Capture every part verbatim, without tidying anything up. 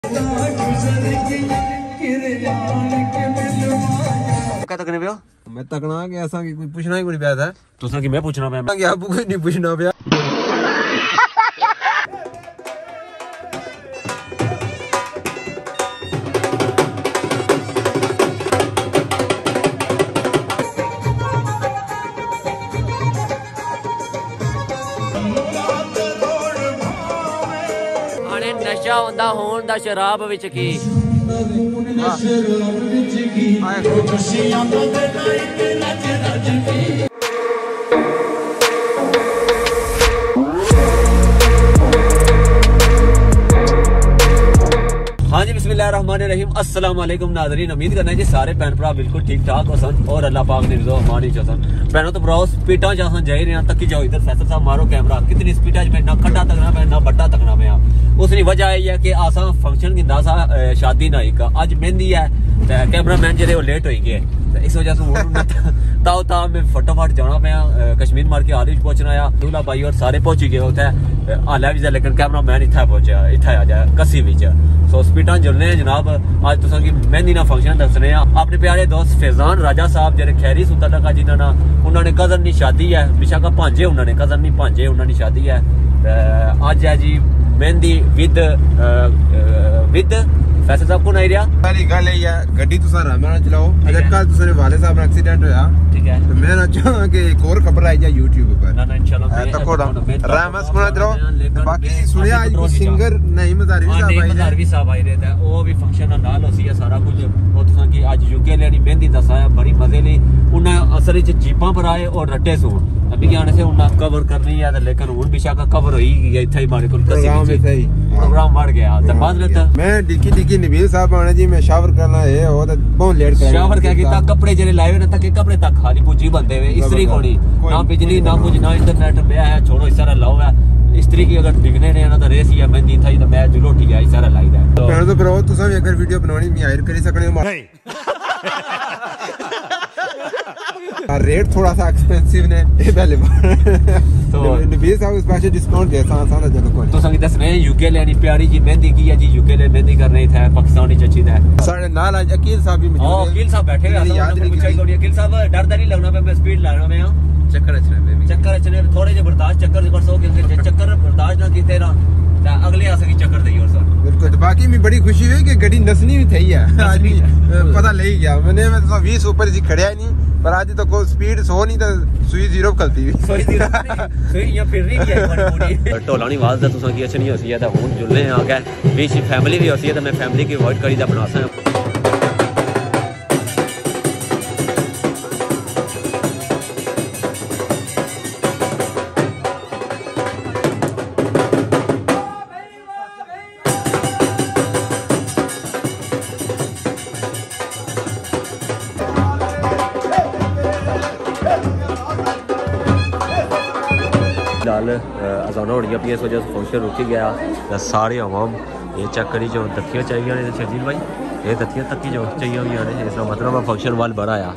क्या तकने पे हो? मैं तकना कि ऐसा कि कोई पूछना ही कोई पिया था। तुसा कि मैं पूछना पे कि आपको कोई नहीं पूछना पिया। नशा होंदा होन दा शराब विच की हाँ जी बिस्मिल्लाहिर्रहमानिर्रहीम अस्सलाम वालेकुम नाज़रीन। उम्मीद करना है जी सारे भैन भरा बिल्कुल ठीक ठाक हो सन और अल्लाह पाक ने रिज़ो अमान ही सन। भैनों तो भराओ स्पीडा च अस जाई रहे हैं तकी जाओ इधर फैसल साहब मारो कैमरा कितनी स्पीडा में ना खड्डा तकना पे ना बट्टा तकना पे। उसकी वजह यही है कि असा फंक्शन गिंदा सा शादी ना एक अज मेहंदी है कैमरा मैन जेह्ड़े वो लेट हो गए इस वजह से ताओ ता मैं फटाफट जाना पे कश्मीर मार के हाल पहुंचना आ। दूल्हा भाई और सारे पहुंची गए उत्थे हालै भी लेकिन कैमरा मैन इत्थे पहुंचा इत्थे आ जाए कस्सी बिच सो स्पीडा जुलने जनाब। अज तुसा की मेहंदी ना फंक्शन दसने अपने प्यारे दोस्त फैजान राजा साहब जेह्ड़े खैरी सुता लगा जिन्होंने उन्होंने कजन की शादी है बेशक भांजे उन्होंने कजन नहीं भांजे उन्होंने शादी है। अज है जी मेहंदी विद विद फैसल साहब को नहीं रहा। पहली गल यही है गड्डी तुसा आराम नाल चलाओ। अगर कल तुसारे वाले साहब ना एक्सीडेंट होया ठीक है तो मैं ना चाहां कि एक और खबर आई जाए YouTube पर ना ना इंशाल्लाह तको आराम से सुना चलो। बाकी सुनिया आज कोई सिंगर नहीं मज़ारी साहब आई है मज़ारी साहब आई रहता है वो भी फंक्शन नाल होसी है सारा कुछ वो तुसा की आज यूके लेनी मेहंदी दसाया बड़ी मजे ली उन्हें असल विच जीपां पर आए और रट्टे सून अभी आने से उन्हें कवर करनी है लेकिन हुन बेशक कवर होई गई इत्थे ही मारे कोल कसी सही प्रोग्राम बढ़ गया तो बाद लेता मैं डिक्की डिक्की नबील साहब आने जी मैं शावर करना है वो तो बहुत लेट कर शावर क्या कीता कपड़े जेरे लाए ना तक कपड़े तक खाली पूजी बंदे वे इस्त्री कोनी ना बिजली ना कुछ ना इंटरनेट पे है छोड़ो इस सारा लाओ है इस्त्री की अगर दिखने ने ना तो रेस या मेहंदी था तो मैं जुलो ठीक है इस सारा लाइदा है तो पहले तो ब्रो तुसा भी अगर वीडियो बनानी मैं हायर करी सकने नहीं रेट थोड़ा सा एक्सपेंसिव ने ये पहले तो नबील साहब स्पेशल डिस्काउंट दे सा सा जब को तो संगी दस ने यूके लेनी प्यारी जी मेहंदी की है जी यूके ले मेहंदी कर रही था पाकिस्तानी चची था सारे नाल आज अकील साहब भी मौजूद है। अकील साहब बैठे हैं याद नहीं पूछाई थोड़ी अकील साहब डर नहीं लगना पे मैं स्पीड ला रहा मैं चक्कर अचने पे चक्कर अचने थोड़े जे बर्दाश्त चक्कर कर सो के चक्कर बर्दाश्त ना कीते ना अगले आ सकी चक्कर दई और सर बिल्कुल। बाकी में बड़ी खुशी हुई कि गड्डी नसनी भी थई है आज पता ले गया मैंने मैं तो बीस ऊपर जी खड़या ही नहीं पर आज तो कोई स्पीड सो नहीं तो सुई जीरो खलती भी सुई जीरो सुई या फिर नहीं किया पूरी ढोलानी आवाज दा तुसा की अच्छी नहीं होसी है तो हुन जुलने आ गए बीच फैमिली भी होसी है तो मैं फैमिली की अवॉइड करी दा बनासा फिलहाल अजाना होनी अपनी इस वजह से फंक्शन रुकी गया सारे अवाम ये चक्करी जो दत्तियाँ चाहिए शजील भाई ये दत्तियाँ तक जो चाहिए हुई इसका मतलब फंक्शन वाल बड़ा आया।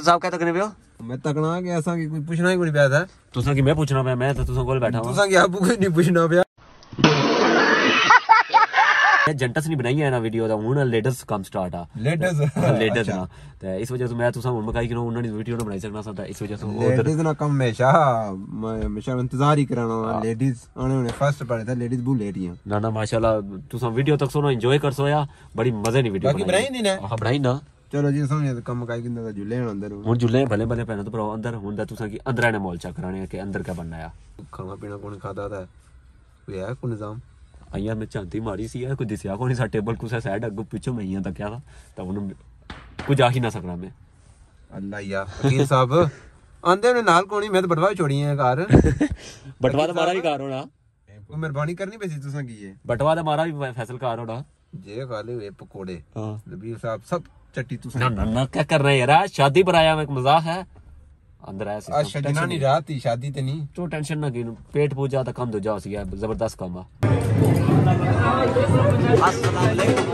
साहब क्या तकने पियो मैं तकना कि असा की कोई पूछना ही कोई पिया था तुसा की मैं पूछना पिया मैं तो तुसा कोल बैठा हूं तुसा की आपको कोई नहीं पूछना पिया जंटस नहीं बनाई है ना वीडियो दा हुन लेटेस्ट काम स्टार्ट आ लेटेस्ट लेटेस्ट ना ते इस वजह से मैं तुसा हुन मकाई कि उन्होंने ने वीडियो ना बनाई सकना सा इस वजह से लेडीज ना कम हमेशा हमेशा इंतजार ही कराना लेडीज आने होने फर्स्ट पड़े था लेडीज बहुत लेट ही ना ना माशाल्लाह तुसा वीडियो तक सुनो एंजॉय कर सोया बड़ी मजे नी वीडियो बाकी बनाई नहीं ना हां बनाई ना चलो जी समझे कम मकाई किंदा झूले अंदर हुन झूले भले भले पहना तो पर अंदर हुंदा तुसा की अंदर ने मॉल चेक कराने के अंदर क्या बनना है खाना पीना कौन खाता था कोई है कोई निजाम आइया मैं चांती मारी सी है कोई दिसया कोनी सा टेबल कुछ साइड अगो पीछे मैं यहां तक क्या था तब उन कुछ आ ही ना सकना मैं अल्लाह या वकील साहब आंदे ने नाल कोनी मैं तो बटवा छोड़ी है कार बटवा तो मारा भी कार होना वो मेहरबानी करनी पैसी तुसा की है बटवा तो मारा भी फैसल कार होना जे खा ले वे पकोड़े हां नबील साहब सब चट्टी तुसा ना ना ना क्या कर रहे हैं यार शादी पर आया मैं मजाक है अंदर आया आज शजना नहीं रात थी शादी ते नहीं तो टेंशन ना गिन पेट पूजा तक कम दो जाओ सी जबरदस्त काम है अस्सलाम वालेकुम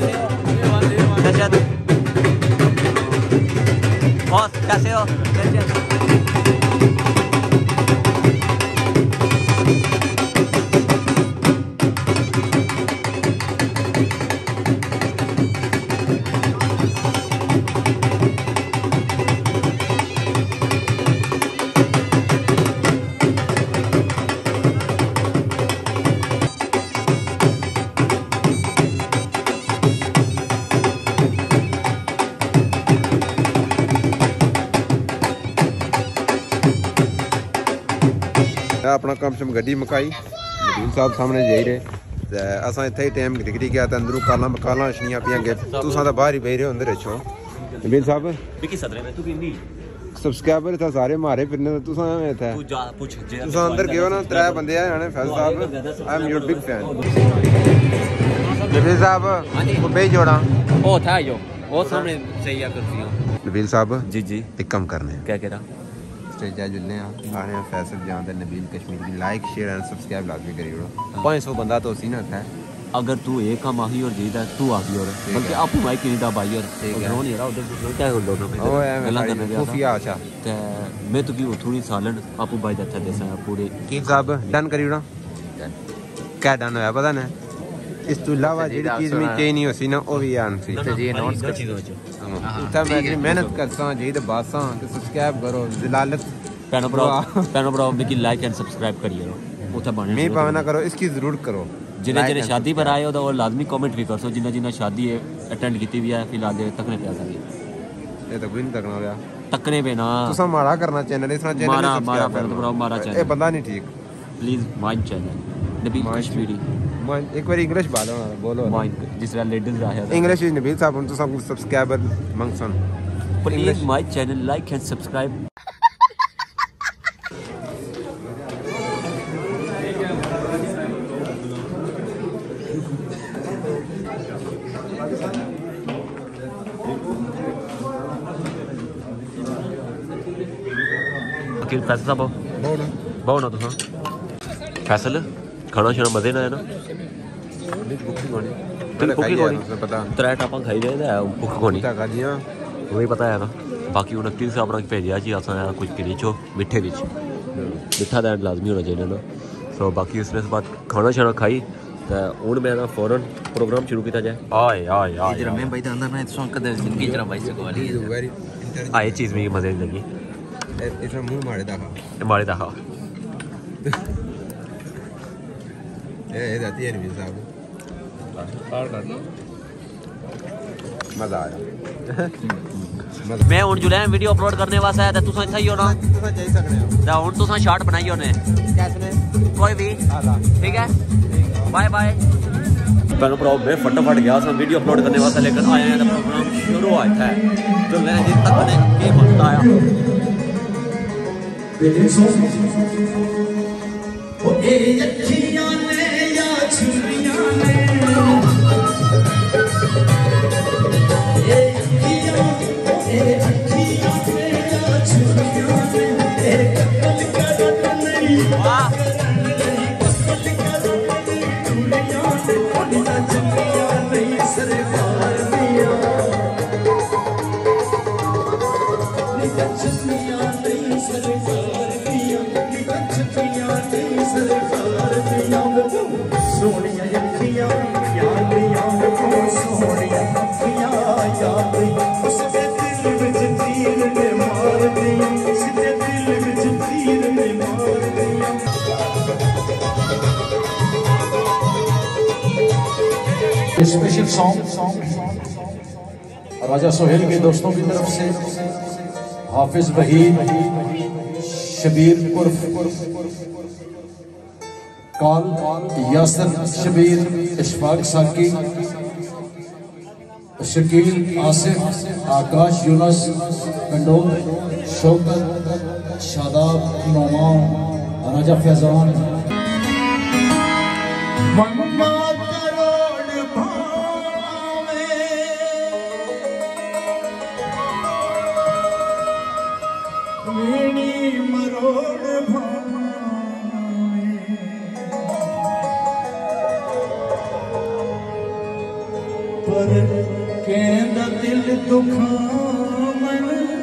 बॉस कैसे हो अपना कम शम गड्डी मकाई नबील साहब सामने जाई रहे ते असा इथे ही टाइम निकली गया ते अंदरू काला काला छनिया पिया गे तुसा तो बाहर ही बह रहे अंदर छो नबील साहब विकी सदरे में तू किन्नी सब्सक्राइबर था सारे मारे फिरने तो तुसा में थे तू जा पूछ जे तुसा अंदर गयो ना त्रै बंदे आए ने फैज साहब I am your big fan Nabeel साहब को पे जोड़ा ओ था यो वो सामने सही है कुर्सियां नबील साहब जी जी एक कम करने क्या कह रहा स्टेज जुलने आ रहे हैं फैसल जान दे नबील कश्मीर की लाइक शेयर एंड सब्सक्राइब लाजमी करियो पाँच सौ बंदा तो सी ना था अगर तू एक काम आही और जीता तू आही और बल्कि आप माइक नहीं दा भाई और ड्रोन नहीं रहा उधर क्या कर लो ना गल्ला करने गया खुफिया अच्छा ते मैं तो की थोड़ी सालन आपू भाई अच्छा जैसा पूरे की साहब डन करियो ना क्या डन होया पता ना इस तो अलावा जेडी चीज में चाहिए नहीं होसी ना ओ भी आन सी ते जी नोट्स का चीज हो उता मैं जी मेहनत करता जी ते बासा ते सब्सक्राइब करो जलालत पैनो ब्रो पैनो ब्रो बिकी लाइक एंड सब्सक्राइब करियो उता बने मैं पावना करो इसकी जरूर करो जिन्हें जिन्हें शादी पर आए हो तो और लाजमी कमेंट भी कर सो जिन्हें जिन्हें शादी अटेंड की भी है फिलहाल तकने पे आ सकती ये तो कोई नहीं तकना होया तकने पे ना तुसा माड़ा करना चैनल इसना चैनल मारा मारा पैनो ब्रो मारा चैनल ए बंदा नहीं ठीक please mind channel Nabeel Kashmiri एक बार इंग्लिश बोलो बोलो माइंड जिस तरह लेडीज रहा है इंग्लिश इज नबील साहब तो सब सब्सक्राइबर मंगसन please my channel like and subscribe वकील फैसल साहब बहु ना तुम फैसल खाना शाना मजे ना है ना त्रै टापा खाई दे भुख कोनी वही पता है ना बाकी उनतीस से अपना भेजा जी अस कुछ करीचो मिठे बिच मिठा दैन लाजमी होना चाहिए ना सो बाकी उसने बाद खाना शाना खाई तो हूँ मैं ना फौरन प्रोग्राम शुरू किया जाए आए आए आए मैं भाई अंदर ना सो कदे जिंदगी जरा भाई से वाली आए चीज में मजे नहीं लगी इसमें मुंह मारे दा मारे दा खा ए ए जाती है नबील साहब मजा आया मैं हुन जुलै वीडियो अपलोड करने वास्ते आया तुसा इत्थे ही हो ना तुसा जाई सकने हो ता हुन तुसा शॉट बनाई होने कैसने कोई भी ठीक है बाय बाय पहले प्रो मैं फटाफट गया सा वीडियो अपलोड करने वास्ते लेकिन आया है प्रोग्राम शुरू हुआ था तो मैं जी तक ने के बनता आया ओ ए अखियां ने या छुरियां ने ए अखियां ए अखियां ने या छुरियां ने तेरे कत्ल कर नहीं वाह कत्ल कर दुनिया से दुनिया चलिया नहीं सरकार दिया स्पेशल सॉन्ग राजा सोहेल के दोस्तों की तरफ से हाफिज वहीद शबीर उर्फ काल यासर शबीर इशफाक साकी शकील आसिफ आकाश यूनस कंडोल शौकत शादाब नौमान राजा फैजान पर कहंदा दिल दुखावन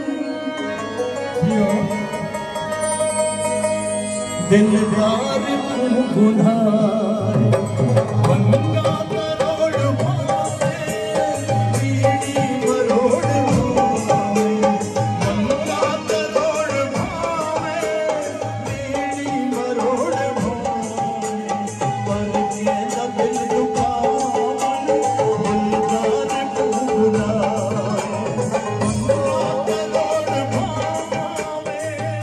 दिलदार तू गुनार बंगा करोड़ भावे बीड़ी मरोड़ भावे बंगा करोड़ भावे बीड़ी मरोड़ भावे पर कहंदा दिल दुखावन दिलदार तू गुनार बंगा करोड़ भावे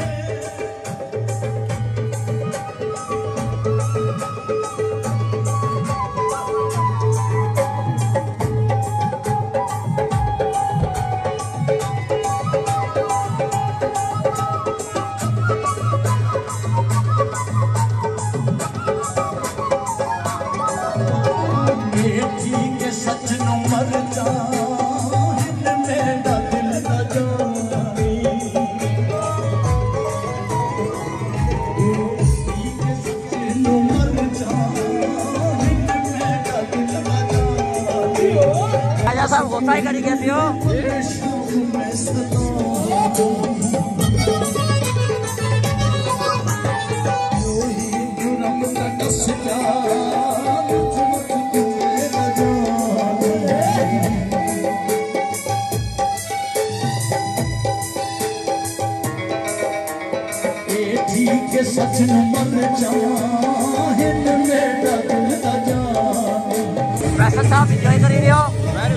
सच नु मर जा मेरा दिल दा जानी सच नु मर जा मेरा दिल दा जानी राजा साहब होता ही करी कैसी हो के सच न मर जाहिन मेरा दिल दा जानी फैसल साहब एंजॉय कर रहे हो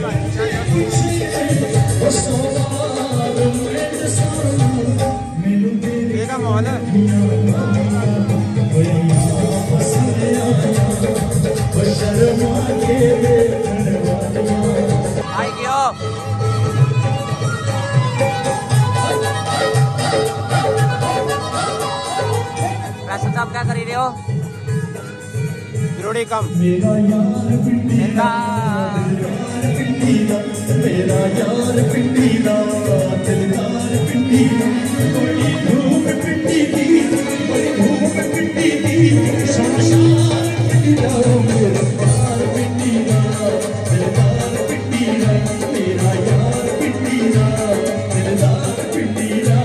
ये का माहौल है आई गयो फैसल साहब क्या कर रहे हो जरूरी कम मेरा यार पिंडी दा मेरा यार पिंडी दा दिलदार पिंडी दा बड़ी धूम पिंडी दी बड़ी धूम पिंडी दी शमशान पिंडी दा मेरा यार पिंडी दा दिलदार पिंडी दा मेरा यार पिंडी दा दिलदार पिंडी दा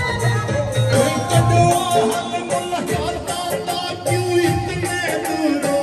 क्यों इतने दूर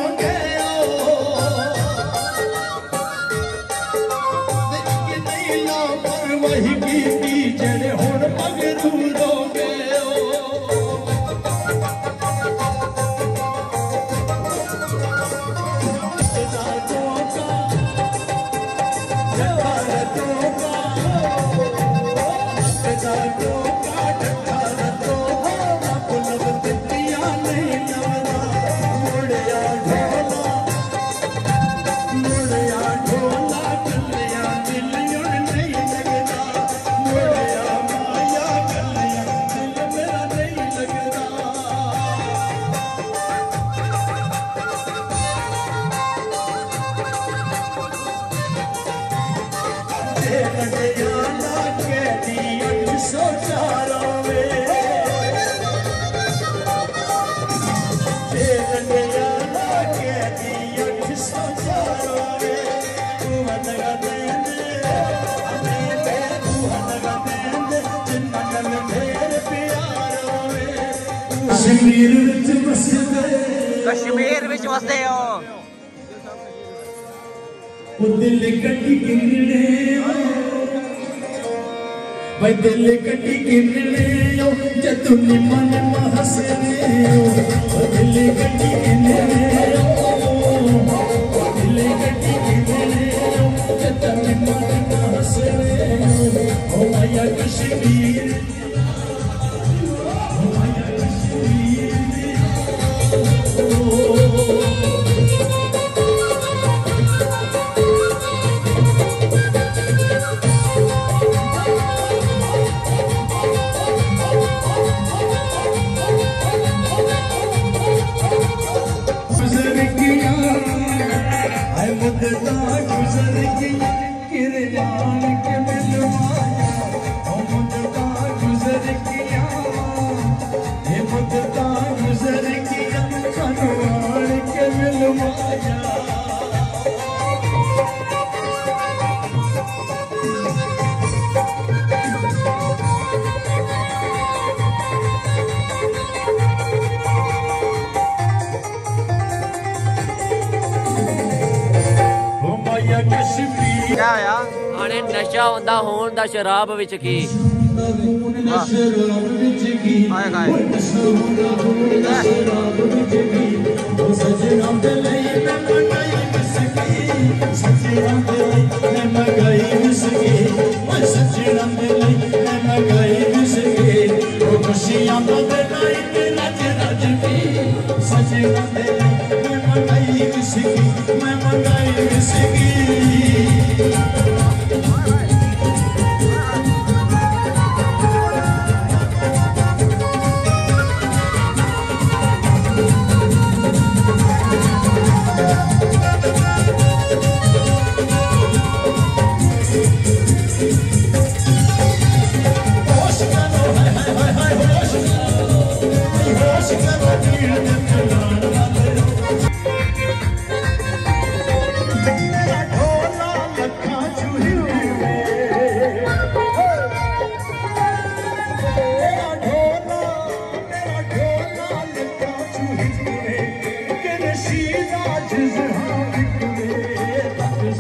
कश्मीर विच वसदे कश्मीर विच वसदे हो ओ दिल कटी किन्ने भाई दिल कटी किन्ने ओ जदू निम्मा निम्मा हसने ओ दिल कटी किन्ने ओ दिल कटी किन्ने ओ जदू निम्मा निम्मा हसने ओ माया कश्मीर ओ माया कश्मीर गुजर गया किरयान के मिलवाया ओ मुद्दा गुजर गया ये मुद्दा गुजर गया खनवान के मिलवाया क्या आया आने नशा होंदा होण दा शराब विच की आए गाए मैं मंगाई विस्की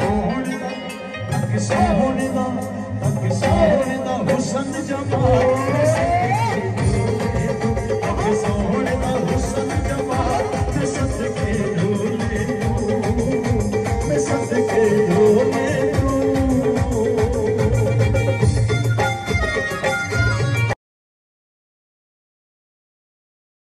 हुसन जमा